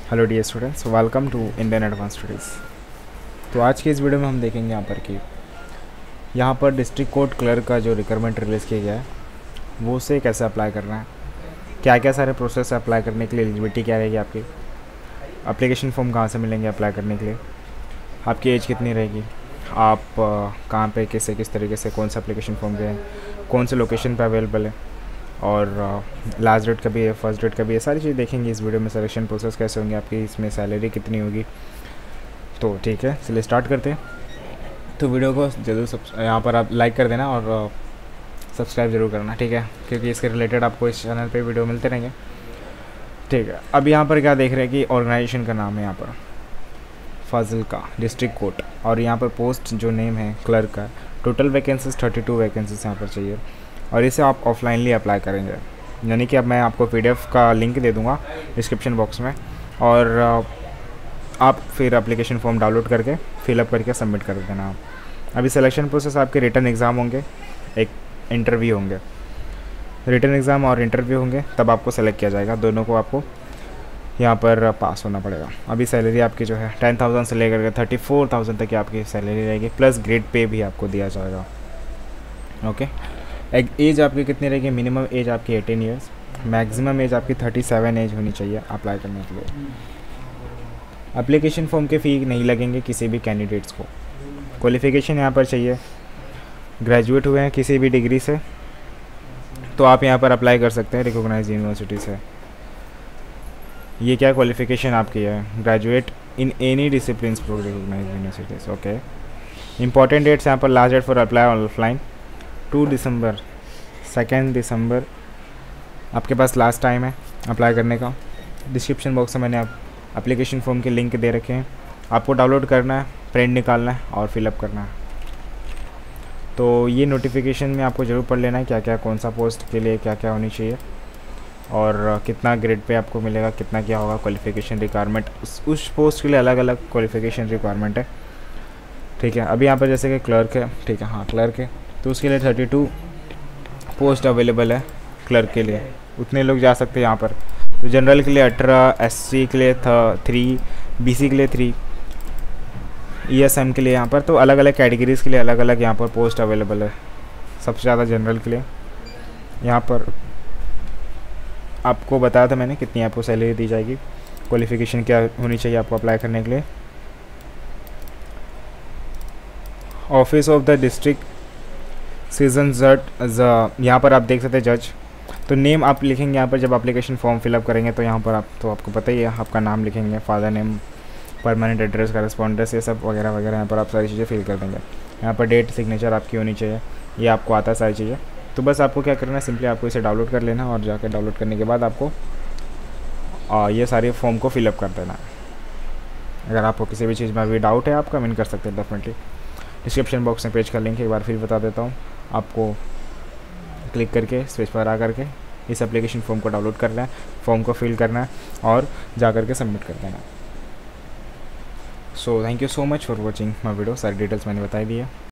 Hello dear students, welcome to Indian Advance Studies. तो आज की इस वीडियो में हम देखेंगे यहाँ पर डिस्ट्रिक्ट कोर्ट क्लर्क का जो रिक्वायरमेंट रिलीज़ किया गया है वो उसे कैसे अप्लाई करना है, क्या क्या सारे प्रोसेस है अप्लाई करने के लिए, एलिजिबिलिटी क्या रहेगी आपकी, एप्लीकेशन फॉर्म कहाँ से मिलेंगे अप्लाई करने के लिए, आपकी एज कितनी रहेगी, आप कहाँ पे किस तरीके से कौन सा एप्लीकेशन फॉर्म गए हैं, कौन से लोकेशन पे अवेलेबल है, और लास्ट डेट का भी है, फर्स्ट डेट का भी है। सारी चीज़ देखेंगे इस वीडियो में। सिलेक्शन प्रोसेस कैसे होंगे आपकी, इसमें सैलरी कितनी होगी। तो ठीक है, चलिए स्टार्ट करते हैं। तो वीडियो को जरूर यहाँ पर आप लाइक कर देना और सब्सक्राइब जरूर करना, ठीक है, क्योंकि इसके रिलेटेड आपको इस चैनल पे वीडियो मिलते रहेंगे। ठीक है, अब यहाँ पर क्या देख रहे हैं कि ऑर्गेनाइजेशन का नाम है यहाँ पर फाजिल्का डिस्ट्रिक्ट कोर्ट, और यहाँ पर पोस्ट जो नेम है क्लर्क का। टोटल वैकेंसीज 32 वैकेंसीज यहाँ पर चाहिए, और इसे आप ऑफलाइनली अप्लाई करेंगे। यानी कि अब मैं आपको PDF का लिंक दे दूँगा डिस्क्रिप्शन बॉक्स में, और आप फिर एप्लीकेशन फॉर्म डाउनलोड करके फिलअप करके सबमिट कर देना। आप अभी सिलेक्शन प्रोसेस आपके रिटर्न एग्ज़ाम होंगे, एक इंटरव्यू होंगे, रिटर्न एग्ज़ाम और इंटरव्यू होंगे, तब आपको सेलेक्ट किया जाएगा। दोनों को आपको यहाँ पर पास होना पड़ेगा। अभी सैलरी आपकी जो है 10,000 से लेकर के 34,000 तक की आपकी सैलरी रहेगी, प्लस ग्रेड पे भी आपको दिया जाएगा। ओके, एज आपकी कितनी रहेगी? मिनिमम एज आपकी 18 ईयर्स, मैक्सिमम एज आपकी 37 एज होनी चाहिए अप्लाई करने के लिए। एप्लीकेशन फॉर्म के फ़ी नहीं लगेंगे किसी भी कैंडिडेट्स को। क्वालिफ़िकेशन यहाँ पर चाहिए, ग्रेजुएट हुए हैं किसी भी डिग्री से तो आप यहाँ पर अप्लाई कर सकते हैं रिकॉग्नाइज्ड यूनिवर्सिटी से। ये क्या क्वालिफ़िकेशन आपकी है? Graduate in any discipline from recognised universities. Okay, important dates यहाँ पर last date for apply offline 2 दिसंबर, 2 दिसंबर आपके पास लास्ट टाइम है अप्लाई करने का। डिस्क्रिप्शन बॉक्स में मैंने आप एप्लीकेशन फॉर्म के लिंक दे रखे हैं, आपको डाउनलोड करना है, प्रिंट निकालना है और फिलअप करना है। तो ये नोटिफिकेशन में आपको ज़रूर पढ़ लेना है क्या क्या, कौन सा पोस्ट के लिए क्या क्या होनी चाहिए, और कितना ग्रेड पे आपको मिलेगा, कितना क्या होगा क्वालिफ़िकेशन रिक्वायरमेंट। उस पोस्ट के लिए अलग अलग क्वालिफ़िकेशन रिक्वायरमेंट है, ठीक है। अभी यहाँ पर जैसे कि क्लर्क है, ठीक है, हाँ क्लर्क है, तो उसके लिए 32 पोस्ट अवेलेबल है क्लर्क के लिए, उतने लोग जा सकते हैं यहाँ पर। तो जनरल के लिए 18, SC के लिए 3, BC के लिए 3, ESM के लिए यहाँ पर, तो अलग अलग कैटेगरीज़ के लिए अलग अलग यहाँ पर पोस्ट अवेलेबल है। सबसे ज़्यादा जनरल के लिए यहाँ पर आपको बताया था मैंने कितनी आपको सैलरी दी जाएगी, क्वालिफ़िकेशन क्या होनी चाहिए आपको अप्लाई करने के लिए। Office of the district session जज, यहाँ पर आप देख सकते हैं जज। तो नेम आप लिखेंगे यहाँ पर जब एप्लीकेशन फॉर्म फिलअप करेंगे, तो यहाँ पर आपको पता ही है, आपका नाम लिखेंगे, father name, permanent address, correspondence, ये सब वगैरह वगैरह यहाँ पर आप सारी चीज़ें फिल कर देंगे। यहाँ पर डेट, सिग्नेचर आपकी होनी चाहिए, ये आपको आता है सारी चीज़ें। तो बस आपको क्या करना है, सिंपली आपको इसे डाउनलोड कर लेना, और जाकर डाउनलोड करने के बाद आपको ये सारे फॉर्म को फिलअप कर देना है। अगर आपको किसी भी चीज़ में अभी डाउट है, आप कमेंट कर सकते हैं डेफिनेटली। डिस्क्रिप्शन बॉक्स में पेज का लिंक एक बार फिर बता देता हूँ, आपको क्लिक करके स्पेस पर आ करके इस एप्लीकेशन फॉर्म को डाउनलोड करना है, फॉर्म को फिल करना है और जा करके सबमिट कर देना है। So thank you so much for watching my video. सारी डिटेल्स मैंने बताई दी है।